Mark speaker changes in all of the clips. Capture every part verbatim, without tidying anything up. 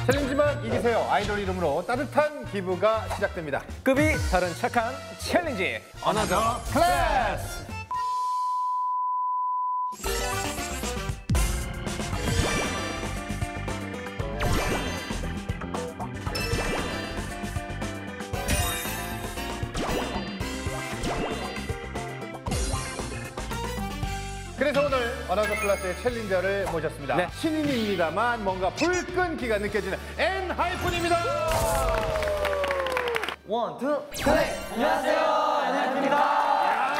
Speaker 1: 챌린지만 이기세요. 아이돌 이름으로 따뜻한 기부가 시작됩니다.
Speaker 2: 급이 다른 착한 챌린지 어나더 클래스.
Speaker 1: 그래서 오늘 어나더 클래스의 챌린저를 모셨습니다.
Speaker 2: 네.
Speaker 1: 신인입니다만 뭔가 불끈기가 느껴지는 엔하이픈입니다.
Speaker 2: 원, 투, 셋! 안녕하세요, 엔하이픈입니다.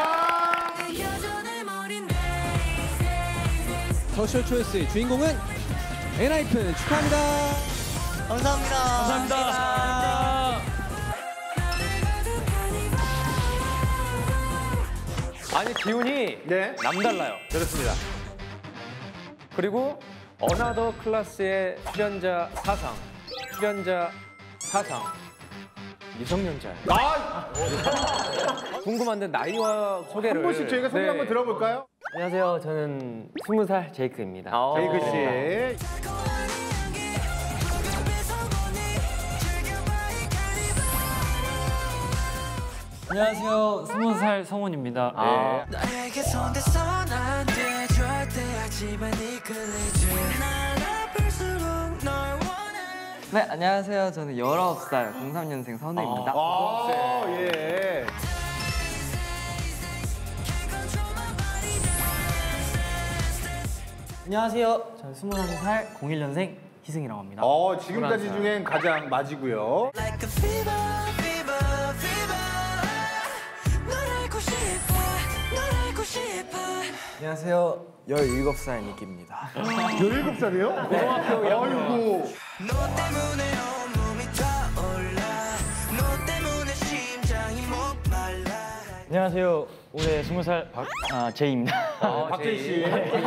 Speaker 3: 더쇼 초이스의 주인공은 엔하이픈 축하합니다.
Speaker 2: 감사합니다. 감사합니다. 아니, 기운이
Speaker 1: 네.
Speaker 2: 남달라요.
Speaker 1: 그렇습니다.
Speaker 2: 그리고 어나더 클래스의 출연자 사상, 출연자 사상, 미성년자예요.
Speaker 1: 아!
Speaker 2: 궁금한데 나이와 소개를
Speaker 1: 한 번씩 저희가 소개
Speaker 2: 네.
Speaker 1: 한번 들어볼까요?
Speaker 4: 안녕하세요. 저는 스무 살 제이크입니다.
Speaker 2: 아,
Speaker 1: 제이크 씨.
Speaker 4: 안녕하세요. 스무 살 성훈입니다.
Speaker 2: 아.
Speaker 5: 나에게 손대선 안 돼. 절대 하지만 이끌리지. 날 아플수록 널 원해.
Speaker 4: 네, 안녕하세요. 저는 열아홉 살 공삼 년생 선우입니다.
Speaker 1: 아, 예.
Speaker 4: 안녕하세요. 저는 스물한 살 공일 년생 희승이라고 합니다.
Speaker 1: 어, 지금까지 중엔 가장 맞이고요.
Speaker 5: Like a fever, fever, fever. 널 알고 싶어, 널 알고 싶어.
Speaker 4: 안녕하세요. 열일곱 살 니키입니다.
Speaker 1: 열일곱 살이요? 아이고.
Speaker 5: 너 때문에 온몸이 타올라. 너 때문에 심장이 목말라.
Speaker 4: 안녕하세요. 올해 스무 살 박, 아, 제이입니다.
Speaker 2: 아,
Speaker 1: 박재희 씨.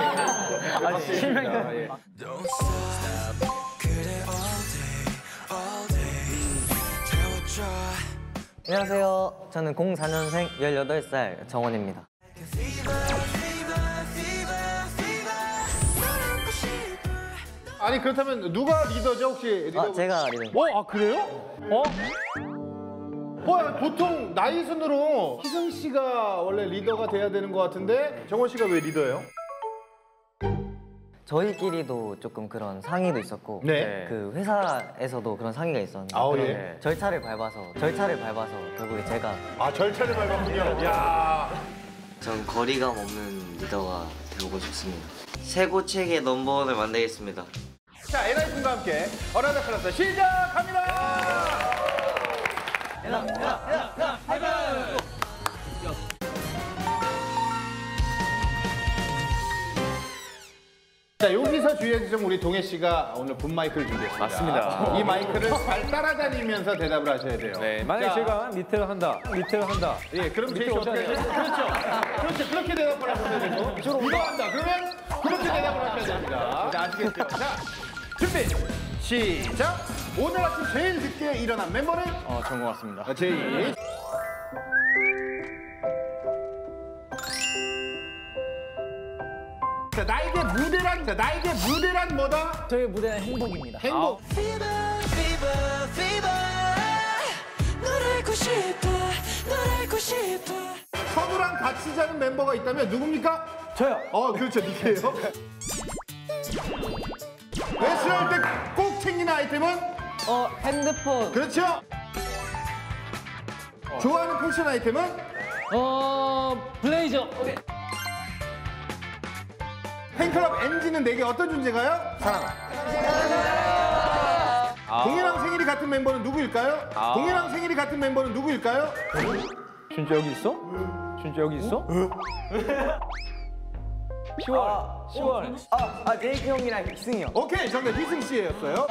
Speaker 2: 실명이다.
Speaker 5: Don't stop. 그래 all day, all day. 태워줘.
Speaker 4: 안녕하세요. 저는 공사 년생 열여덟 살 정원입니다.
Speaker 5: Fever, fever, fever, fever. 널 안고 싶어.
Speaker 1: 아니, 그렇다면 누가 리더죠, 혹시? 리더?
Speaker 4: 아, 제가 리더.
Speaker 1: 어, 아, 그래요? 어? 어, 보통 나이 순으로 희승 씨가 원래 리더가 돼야 되는 것 같은데 정원 씨가 왜 리더예요?
Speaker 4: 저희끼리도 조금 그런 상의도 있었고
Speaker 1: 네.
Speaker 4: 그 회사에서도 그런 상의가 있었는데
Speaker 1: 아우,
Speaker 4: 그런
Speaker 1: 예.
Speaker 4: 절차를 밟아서 절차를 밟아서 결국에 제가
Speaker 1: 아, 절차를 밟았군요. 야.
Speaker 6: 전 거리감 없는 리더가 되고 싶습니다. 최고책의 넘버원을 만들겠습니다.
Speaker 1: 자, 엔하이픈과 함께 어나더 클래스 시작합니다. 자, 여기서 주의해 주시면 우리 동해 씨가 오늘 분 마이크를 준비했습니다.
Speaker 2: 맞습니다.
Speaker 1: 이 마이크를 잘 따라다니면서 대답을 하셔야 돼요.
Speaker 2: 네, 만약에
Speaker 1: 자,
Speaker 2: 제가 밑에를 한다, 밑에를 한다.
Speaker 1: 예, 그럼 제이 씨 어떻게
Speaker 2: 오잖아요.
Speaker 1: 하세요? 그렇죠. 그렇죠. 그렇게 대답을 하셔야 되고. 이거 한다. 그러면 그렇게 대답을 하셔야 됩니다. 자, 아시겠죠? 자, 준비. 시작. 오늘 아침 제일 늦게 일어난 멤버는?
Speaker 2: 어, 좋은 것 같습니다.
Speaker 1: 아, 제이. 자, 나에게 무대란, 자, 나에게 무대란 뭐다?
Speaker 4: 저희 무대는 행복입니다.
Speaker 1: 행복.
Speaker 5: Fever, fever, fever. 널 알고 싶어, 널 알고 싶어.
Speaker 1: 선우랑 같이 자는 멤버가 있다면 누굽니까?
Speaker 4: 저요.
Speaker 1: 어, 그렇죠. 니케요. 외출할 때 꼭 챙기는 아이템은?
Speaker 4: 어, 핸드폰.
Speaker 1: 그렇죠. 좋아하는 패션 아이템은?
Speaker 4: 어, 블레이저.
Speaker 1: 팬클럽 엔진은 내게 어떤 존재가요? 사랑.
Speaker 2: 아.
Speaker 1: 동해랑 생일이 같은 멤버는 누구일까요?
Speaker 2: 아.
Speaker 1: 동해랑 생일이 같은 멤버는 누구일까요?
Speaker 2: 진짜 여기 있어? 진짜 여기 있어? 시월, 시월.
Speaker 4: 아, 아, 제이크 형이랑 희승이 형.
Speaker 1: 오케이, 정답 희승 씨였어요.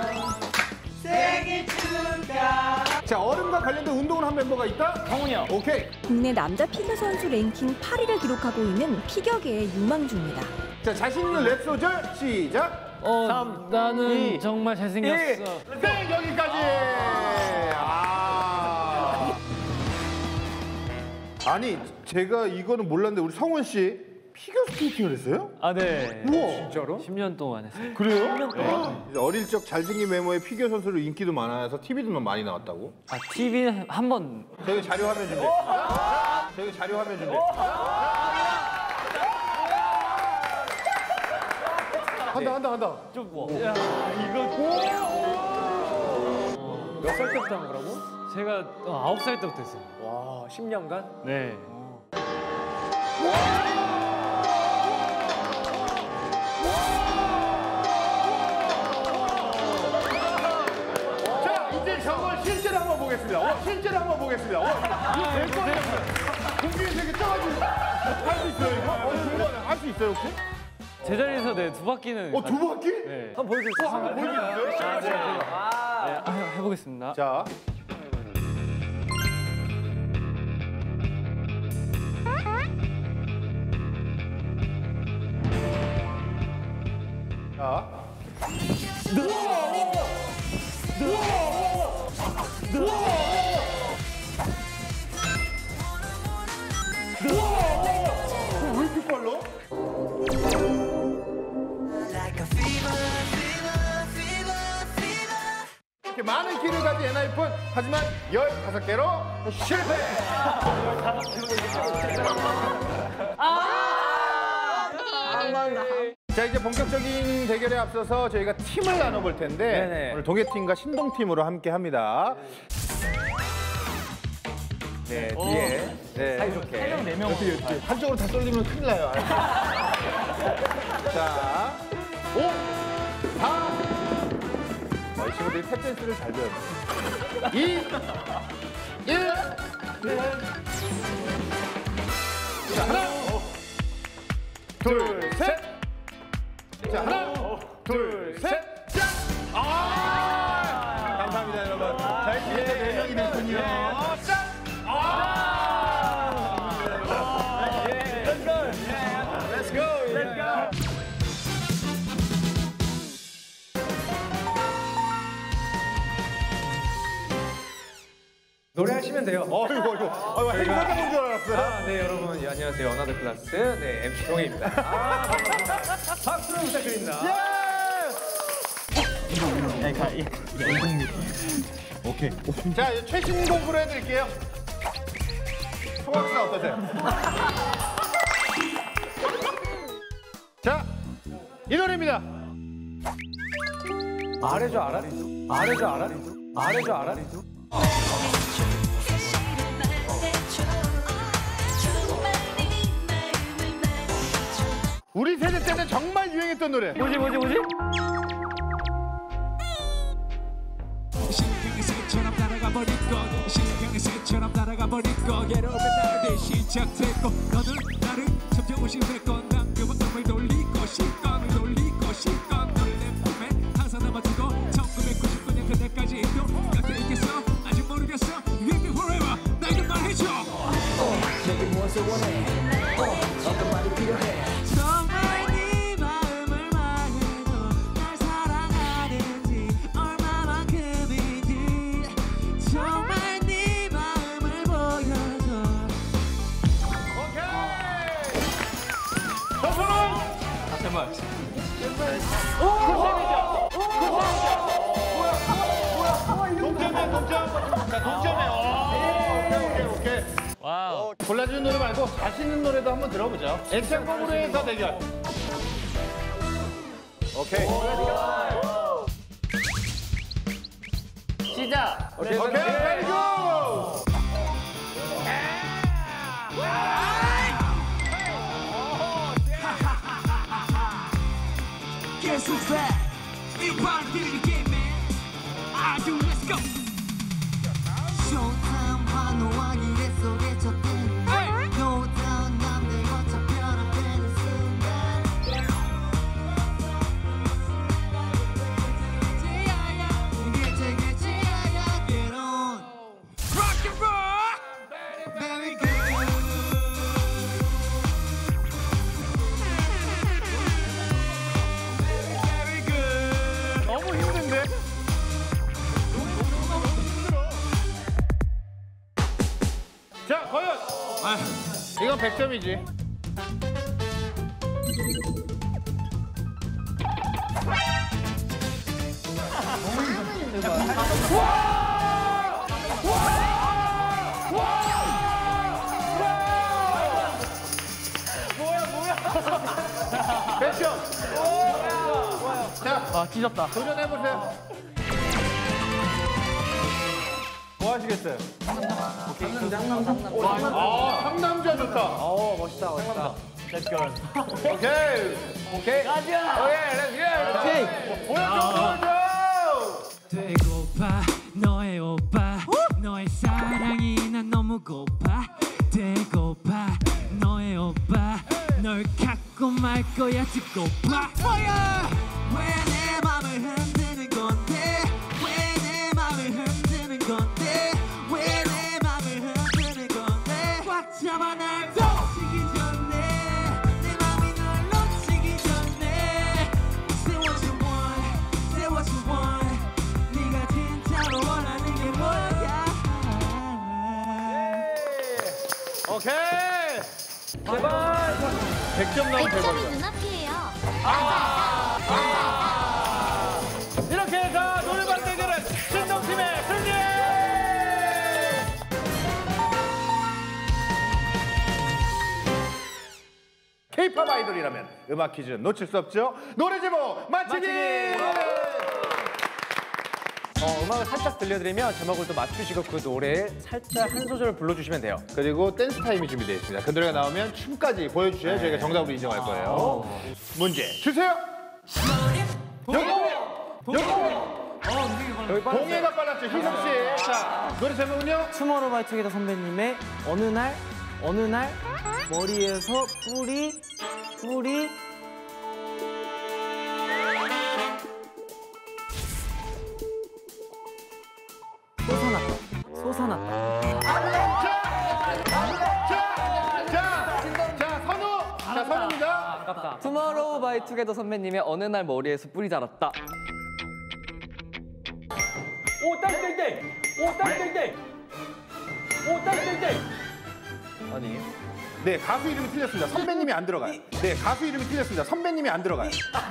Speaker 1: 생일 축하. 자, 얼음과 관련된 운동을 한 멤버가 있다?
Speaker 2: 성훈이 형.
Speaker 1: 오케이.
Speaker 7: 국내 남자 피겨 선수 랭킹 팔 위를 기록하고 있는 피겨계의 유망주입니다.
Speaker 1: 자, 자신 있는 랩 소절 시작.
Speaker 4: 어,
Speaker 2: 삼,
Speaker 4: 나는
Speaker 2: 이,
Speaker 4: 정말 잘생겼어.
Speaker 1: 네, 여기까지. 아. 아니, 제가 이거는 몰랐는데 우리 성훈 씨 피겨스케이팅을 했어요?
Speaker 2: 아, 네.
Speaker 1: 우와. 진짜로?
Speaker 2: 십 년 동안 했어요.
Speaker 1: 그래요? 네. 어릴 적 잘생긴 외모의 피겨 선수로 인기도 많아서 티비도 많이 나왔다고?
Speaker 2: 아, 티비는 한 번.
Speaker 1: 저기 자료 화면 준대. 저기 자료 화면 준대. 한다 한다 한다.
Speaker 2: 좀 뭐. 야, 이거. 몇 살 때부터 한 거라고? 제가 어, 아홉 살 때부터 했어요.
Speaker 3: 와, 십 년간?
Speaker 2: 네.
Speaker 1: 자, 이제 저걸 실제로 한번 보겠습니다. 와, 실제로 한번 보겠습니다. 와, 이거 될 거예요. 공중에서 이렇게 떠가지고 할 수 있어요, 이거? 어, 궁금하네. 할 수 있어요, 혹시?
Speaker 2: 제자리에서 네, 두 바퀴는.
Speaker 1: 어, 두 바퀴?
Speaker 2: 네.
Speaker 3: 한번 보여주세요.
Speaker 1: 한번 보여주세요.
Speaker 2: 네, 아, 해보겠습니다.
Speaker 1: 자. 자. 왜 이렇게 빨라?
Speaker 5: Like a fever, fever, fever, fever.
Speaker 1: 이렇게 많은 키를 가진 엔하이픈 하지만 열다섯 개로 실패. 자, 이제 본격적인 대결에 앞서서 저희가 팀을 나눠볼 텐데
Speaker 3: 네네.
Speaker 1: 오늘 동해팀과 신동팀으로 함께 합니다. 네, 뒤에 네. 사이좋게 네 명 한쪽으로 다 쏠리면 큰일 나요. 자, 오, 사, 어, 이 친구들이 탭댄스를 잘 배웠네. 이, 일, 자, 하나, 둘, 셋. 자, 하나, 둘, 셋, 짠! 아! 감사합니다, 여러분. 자, 이렇게 네 명이 됐군요. 짠! 아! Let's go! Let's go! Let's go!
Speaker 3: 노래하시면 돼요.
Speaker 1: 어이구, 어이구. 아이고, 행사장 온줄 알았어요.
Speaker 3: 아, 네, 여러분. 예, 안녕하세요. 어나더 클래스. 네, 엠씨 동해입니다. 아, 박수로 부탁드립니다.
Speaker 1: 자, 이제 최신 곡으로 해드릴게요. 송악사 어떠세요? 자, 이 노래입니다.
Speaker 3: 아래죠, 알아? 아래죠, 알아? 아래죠, 알아?
Speaker 1: 우리 세대 때는 정말 유행했던 노래.
Speaker 2: 뭐지, 뭐지, 뭐지?
Speaker 8: 신경의 새처럼 날아가 버릴 것 신경의 새처럼 날아가 버릴 것 괴로움의 날들 시작됐고 너는 나를 점점 의심했건 난 그만 놈을 돌리고 시간을 돌리고 시간 너를 내 품에 항상 남아두고 천구백구십구 년 그때까지 또 곁에 있겠어 아직 모르겠어 With me forever 나 이런 말 해줘 내게 무엇을 원해 어떤 말이 필요해 정말 네 마음을 말해줘 날 사랑하는지 얼마만큼인지 정말 네 마음을 보여줘
Speaker 1: 오케이! 저 손은
Speaker 2: 아, 제발.
Speaker 1: 동점이야, 동점. 자, 동점이에요. 오케이, 오케이, 오케이.
Speaker 2: 와우.
Speaker 1: 골라주는 노래 말고 자신 있는 노래도 한번 들어보죠. 애창곡으로 해서 대결. 오케이.
Speaker 4: 시작!
Speaker 1: 오케이, 레디 고!
Speaker 8: Guess who's back? 이 밤들이 게임에 Are you let's go
Speaker 5: Showtime 환호와 기대 속에 쳤던 No doubt 남들과 차별화되는 순간 Get get get get on
Speaker 8: Rock and roll
Speaker 5: Very good
Speaker 8: Very good
Speaker 1: 너무 힘든데? 자, 과연! 이건 백 점이지. 패션. 자,
Speaker 2: 아, 찢었다.
Speaker 1: 도전해보세요. 뭐 하시겠어요? 아, 상남자 좋다.
Speaker 3: 어 멋있다 멋있다.
Speaker 1: 오케이.
Speaker 3: 오케이. 가자. 오케이 렛츠 고.
Speaker 2: 오케이.
Speaker 1: 보여줘, 보여줘.
Speaker 8: 되고파 너의 오빠 너의 사랑이 난 너무 고파 되고파 너의 오빠 널 갖고 말 거야 듣고파 뭐야 왜 내 맘을 흔드는 건데 왜 내 맘을 흔드는 건데 왜 내 맘을 흔드는 건데 꽉 잡아 날 놓치기 전에 내 맘이 널 놓치기 전에 Say what you want Say what you want 네가 진짜로 원하는 게 뭐야
Speaker 1: 오케이.
Speaker 3: 제발.
Speaker 1: 백 점 나온 대박이다.
Speaker 9: 눈앞이에요.
Speaker 1: 이렇게 해서 노래방 대결은 신동팀의 승리! K-팝 아이돌이라면 음악 퀴즈는 놓칠 수 없죠. 노래 제목 맞히기!
Speaker 3: 어, 음악을 살짝 들려드리면 제목을 또 맞추시고 그 노래에 살짝 한 소절을 불러주시면 돼요.
Speaker 1: 그리고 댄스 타임이 준비되어 있습니다. 그 노래가 나오면 춤까지 보여주셔야 저희가 정답으로 인정할 거예요. 문제 주세요. 여기 여기 동해가 빨랐죠. 희성 씨. 자 노래 제목은요?
Speaker 4: 투모로우바이투게더 선배님의 어느 날 어느 날 머리에서 뿌리 뿌리 솟아났다 솟아났다.
Speaker 1: 자 선우. 자 선우입니다.
Speaker 3: 아깝다.
Speaker 2: 투모로우바이투게더 선배님의 어느 날 머리에서 뿌리 자랐다.
Speaker 3: 오 땡땡땡. 오 땡땡땡. 오 땡땡땡. 아니에요?
Speaker 1: 네 가수 이름이 틀렸습니다. 선배님이 안 들어가요. 네 가수 이름이 틀렸습니다. 선배님이 안 들어가요.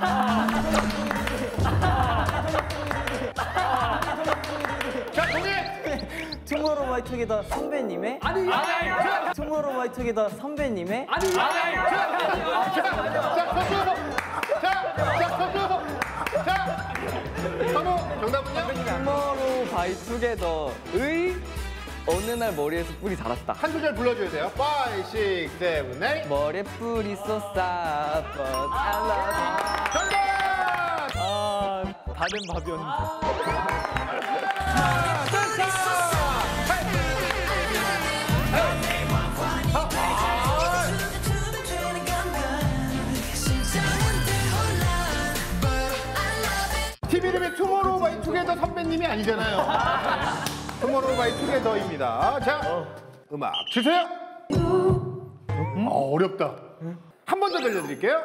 Speaker 1: 자 동해.
Speaker 4: 투모로우바이투게더 선배님의
Speaker 3: 아니 아니.
Speaker 4: 투모로우바이투게더 선배님의
Speaker 3: 아니 아니.
Speaker 1: 자 선우. 자자 선우. 자 선우 정답은요?
Speaker 2: 투모로우바이투게더의 어느 날 머리에서 뿔이 자랐다.
Speaker 1: 한 소절 불러줘야 돼요. 파이브, 식스, 세븐, 에잇.
Speaker 2: 머리에 뿔이 쏟아 but I love you.
Speaker 1: 정답!
Speaker 2: 아, 다른 밥이었는데.
Speaker 1: 팀 이름이 투모로우바이투게더 선배님이 아니잖아요. 투모로우바이투게더입니다. 자, 음악 주세요. 어, 어렵다. 한 번 더 들려드릴게요.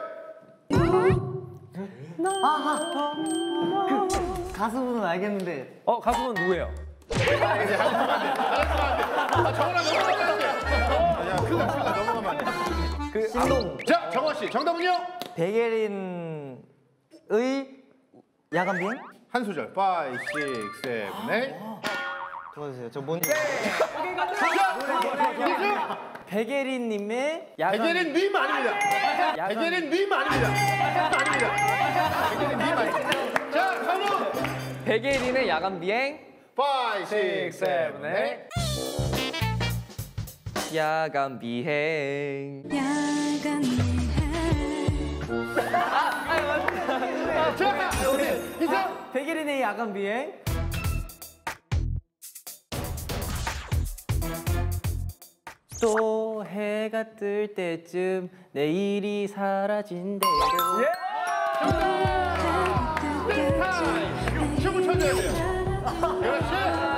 Speaker 4: 가수분은 알겠는데
Speaker 3: 어 가수는 누구예요?
Speaker 1: 이제 하시면 안 돼. 하시면 안 돼. 아, 정원아 넘어가면 안 돼. 야, 큰일 나, 큰일 나. 넘어가면 안 돼.
Speaker 4: 그 신동
Speaker 1: 자, 정원 씨, 정답은요?
Speaker 4: 백예린의 야간 비행?
Speaker 1: 한 소절. 파이브, 식스, 세븐, 에잇.
Speaker 4: 도와주세요. 저 뭔지.
Speaker 1: 백예린님의
Speaker 4: 야간.
Speaker 1: 백예린 님 아닙니다. 백예린 님 아닙니다. 아닙니다. 백예린 님 아닙니다. 자, 선우.
Speaker 2: 백예린의 야간 비행.
Speaker 1: 파이브, 식스, 세븐, 에잇.
Speaker 2: 야간 비행.
Speaker 9: 야간
Speaker 1: 자, 이제
Speaker 4: 백예린의 야간 비행. 또 해가 뜰 때쯤 내일이 사라진대요.
Speaker 1: 춤을 춰줘야 돼요. 그렇지.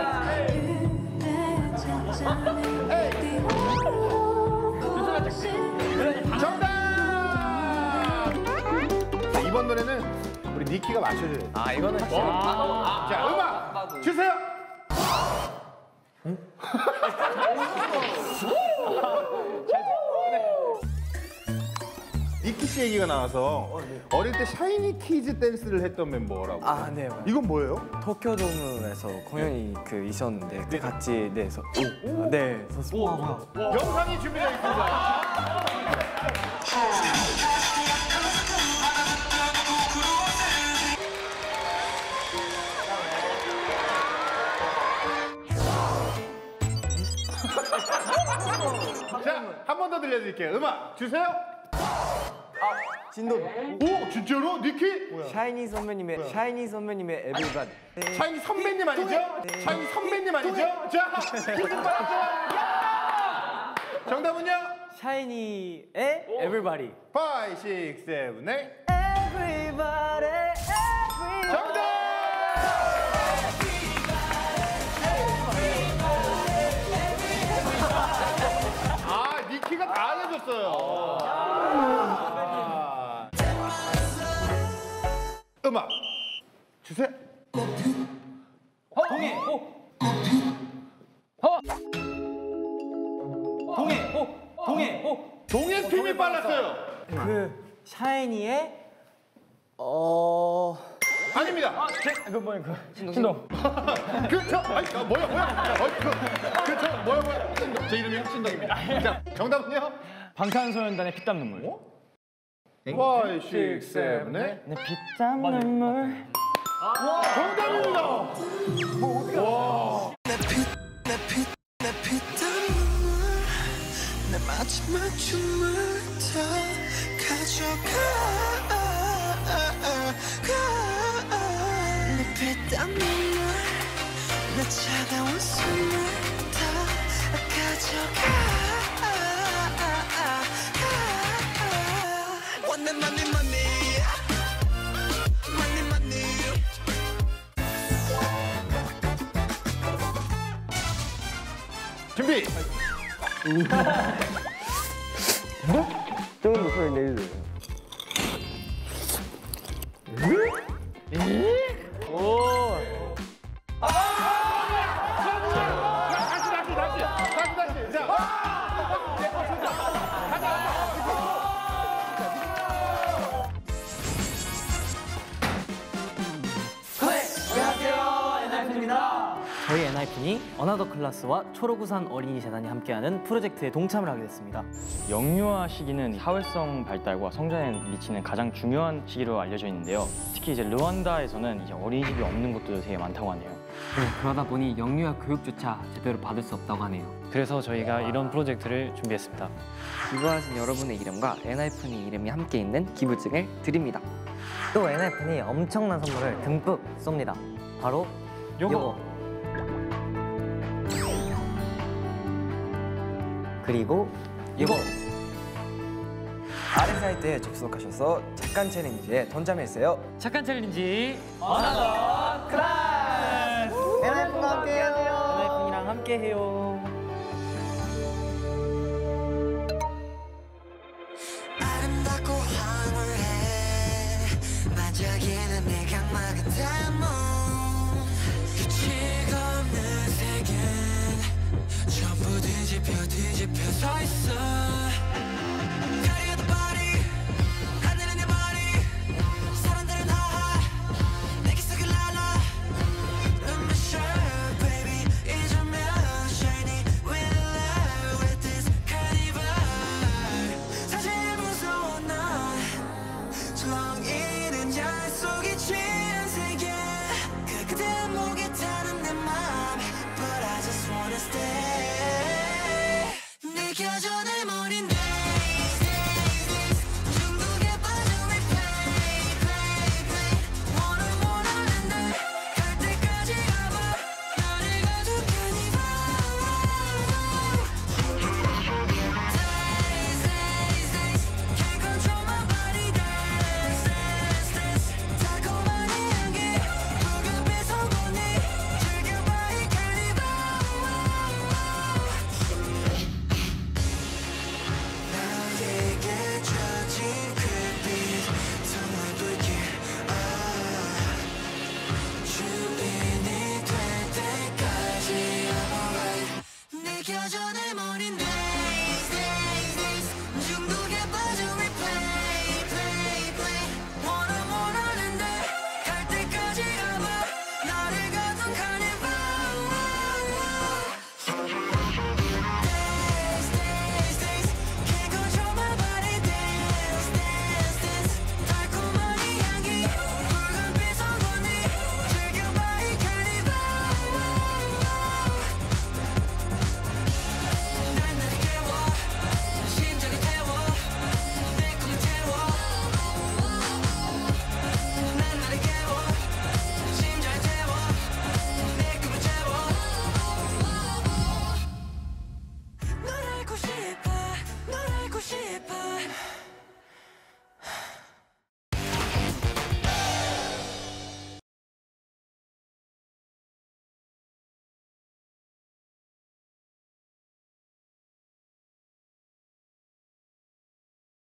Speaker 1: 정답! 자, 이번 노래는 우리 니키가 맞춰줘야 돼요.
Speaker 3: 아 이거는
Speaker 1: 자, 음악 주세요. 니키 니키 씨 얘기가 나와서 어릴 때 샤이니 키즈 댄스를 했던 멤버라고.
Speaker 2: 아, 네.
Speaker 1: 이건 뭐예요?
Speaker 2: 도쿄돔에서 공연이 그 있었는데 그때 같이 네, 서, 오, 네, 서, 오, 오,
Speaker 1: 영상이 준비되어 있습니다. 자, 한 번 더 들려드릴게요. 음악 주세요.
Speaker 2: 진도
Speaker 1: 오, 진짜로? 니키?
Speaker 2: 샤이니 선배님의 샤이니 선배님의 에브리바디.
Speaker 1: 샤이니 선배님 아니죠? 샤이니 선배님 아니죠? 자, 퀴즈 받았죠? 정답은요?
Speaker 2: 샤이니의 에브리바디.
Speaker 1: 오, 육, 칠, 팔.
Speaker 2: 에브리바디.
Speaker 1: 정답! 아, 니키가 다 알려줬어요. 아. 음악 주세요.
Speaker 3: 동해. 어. 동해. 어. 동해. 어.
Speaker 1: 동해 팀이 빨랐어요.
Speaker 2: 그 샤이니의 어
Speaker 1: 아닙니다.
Speaker 3: 아, 제, 그 뭐야 그 신동.
Speaker 1: 그저 아니 아, 뭐야 뭐야. 어이 그저 뭐야 뭐야. 신동. 제 이름이 신동입니다. 자, 정답은요?
Speaker 3: 방탄소년단의 피땀 눈물.
Speaker 1: 오, 육, 칠, 팔.
Speaker 2: 내 피땀 눈물.
Speaker 1: 정답입니다.
Speaker 5: 내 피땀 눈물 내 마지막 춤을 다 가져가 내 피땀 눈물 내 차가운 숨을 다 가져가 원내 money money money money
Speaker 1: 준비.
Speaker 2: 조금 목소리 내주세요.
Speaker 1: 다시 다시 다시 다시 다시. 자.
Speaker 4: 저희 엔하이픈이 어나더 클래스와 초록우산 어린이 재단이 함께하는 프로젝트에 동참을 하게 됐습니다.
Speaker 9: 영유아 시기는 사회성 발달과 성장에 미치는 가장 중요한 시기로 알려져 있는데요. 특히 이제 르완다에서는 이제 어린이집이 없는 곳도 되게 많다고 하네요.
Speaker 4: 네, 그러다 보니 영유아 교육조차 제대로 받을 수 없다고 하네요.
Speaker 9: 그래서 저희가 이런 프로젝트를 준비했습니다.
Speaker 10: 기부하신 여러분의 이름과 엔하이픈이 이름이 함께 있는 기부증을 드립니다.
Speaker 4: 또 엔하이픈이 엄청난 선물을 듬뿍 쏩니다. 바로 요거. 요거. 그리고 이거.
Speaker 2: 아래 사이트에 접속하셔서 잠깐 챌린지에 동참했어요.
Speaker 9: 착한 챌린지
Speaker 4: 어나더 클래스! 엔하이픈과 함께해요.
Speaker 2: 엔하이픈이랑 함께해요.
Speaker 5: 아름답고 황홀해 반짝이는 내 각막은 담은 끝이 없는 세계 전부 뒤집혀 뒤집혀 서 있어